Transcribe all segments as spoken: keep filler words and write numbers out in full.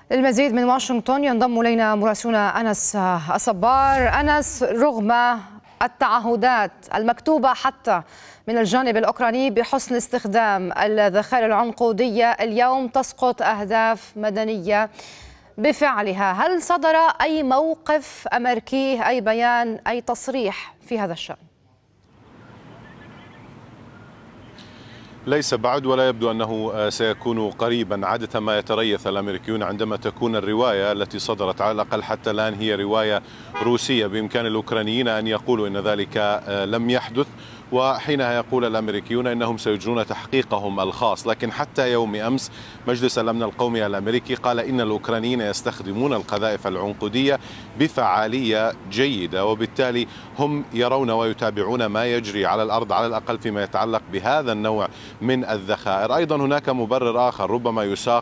للمزيد من واشنطن ينضم إلينا مراسلنا أنس الصبار. أنس، رغم التعهدات المكتوبة حتى من الجانب الأوكراني بحسن استخدام الذخائر العنقودية، اليوم تسقط أهداف مدنية بفعلها. هل صدر أي موقف أمريكي، أي بيان، أي تصريح في هذا الشأن؟ ليس بعد، ولا يبدو أنه سيكون قريبا. عادة ما يتريث الأمريكيون عندما تكون الرواية التي صدرت على الأقل حتى الآن هي رواية روسية. بإمكان الأوكرانيين أن يقولوا إن ذلك لم يحدث، وحينها يقول الأمريكيون أنهم سيجرون تحقيقهم الخاص. لكن حتى يوم أمس مجلس الأمن القومي الأمريكي قال إن الأوكرانيين يستخدمون القذائف العنقودية بفعالية جيدة، وبالتالي هم يرون ويتابعون ما يجري على الأرض على الأقل فيما يتعلق بهذا النوع من الذخائر. أيضا هناك مبرر آخر ربما يساق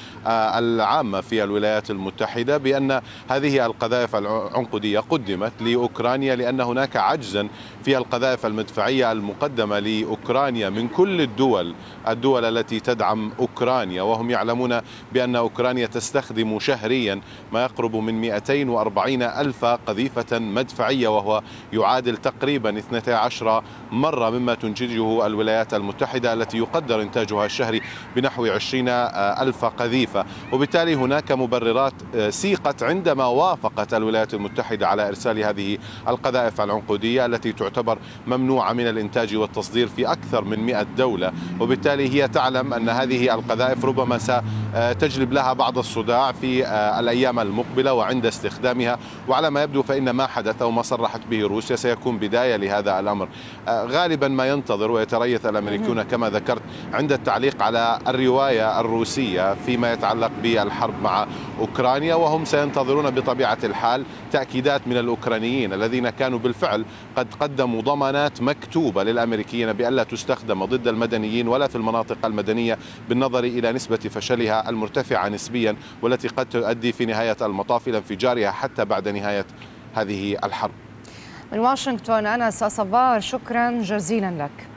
للعامة في الولايات المتحدة بأن هذه القذائف العنقودية قدمت لأوكرانيا لأن هناك عجزا في القذائف المدفعية المقدمة لأوكرانيا من كل الدول الدول التي تدعم أوكرانيا، وهم يعلمون بأن أوكرانيا تستخدم شهريا ما يقرب من مئتين وأربعين ألف قذيفة مدفعية، وهو يعادل تقريبا اثنتي عشرة مرة مما تنتجه الولايات المتحدة التي يقدر إنتاجها الشهري بنحو عشرين ألف قذيفة. وبالتالي هناك مبررات سيقت عندما وافقت الولايات المتحدة على إرسال هذه القذائف العنقودية التي تعتبر ممنوعة من الإنتاج والتصدير في أكثر من مئة دولة. وبالتالي هي تعلم أن هذه القذائف ربما ستجلب لها بعض الصداع في الأيام المقبلة وعند استخدامها، وعلى ما يبدو فإن ما حدث وما صرحت به روسيا سيكون بداية لهذا الأمر. غالبا ما ينتظر ويتريث الأمريكيون كما ذكرت عند التعليق على الرواية الروسية فيما يتعلق بالحرب مع أوكرانيا، وهم سينتظرون بطبيعة الحال تأكيدات من الأوكرانيين الذين كانوا بالفعل قد قدموا ضمانات مكتوبة للأمريكيين بألا تستخدم ضد المدنيين ولا في المناطق المدنية، بالنظر إلى نسبة فشلها المرتفعة نسبيا والتي قد تؤدي في نهاية المطاف إلى انفجارها حتى بعد نهاية هذه الحرب. من واشنطن أنس الصبار، شكرا جزيلا لك.